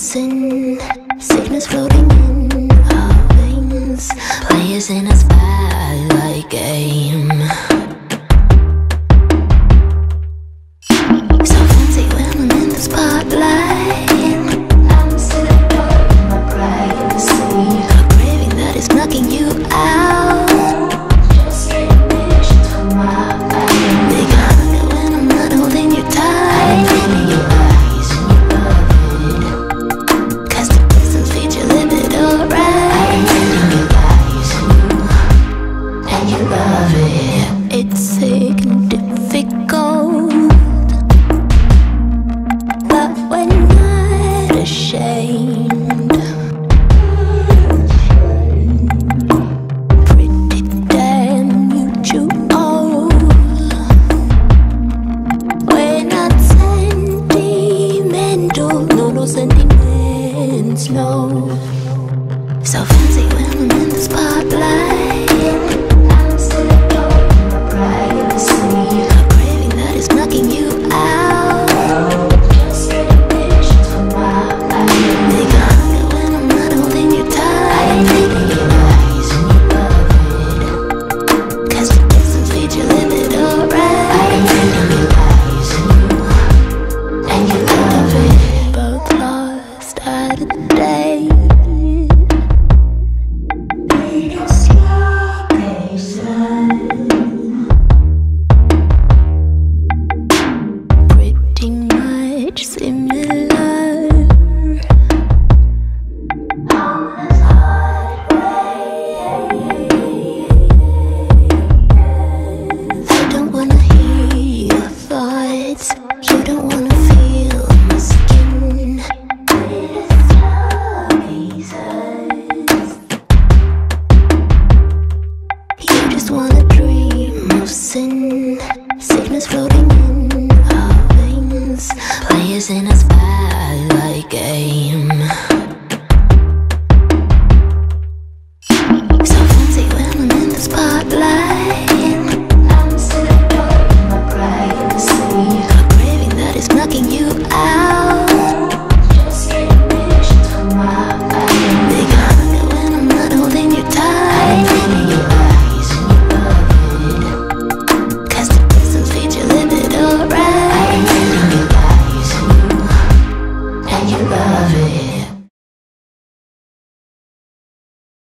sin, sickness floating in our veins, players in a spotlight game. So fancy when I'm in the spotlight, I'm still in my privacy, a craving that is knocking you out. Just straight visions from my mind. They got it when I'm not holding you tight. In your eyes and you love it, 'cause the distance feeds your limit, alright. In your eyes and you love it. It's sick and difficult, but we're not ashamed. Pretty damn mutual. We're not sentimental, no sentiments, no. So fancy when I'm in the spotlight, I'm still in my privacy, a craving that is knocking you out. Just getting visions from my mind. They got it when I'm not holding you tight. In your eyes and you love it, 'cause the distance feeds your limit, alright. In your eyes and you love it. Both lost at a day. Pretty much similar. I don't wanna hear your thoughts. You don't wanna feel my skin. You just wanna dream of sin, sickness floating in our veins, players in a spotlight game. So fancy when I'm in the spotlight, I'm still in my privacy, a craving that is knocking you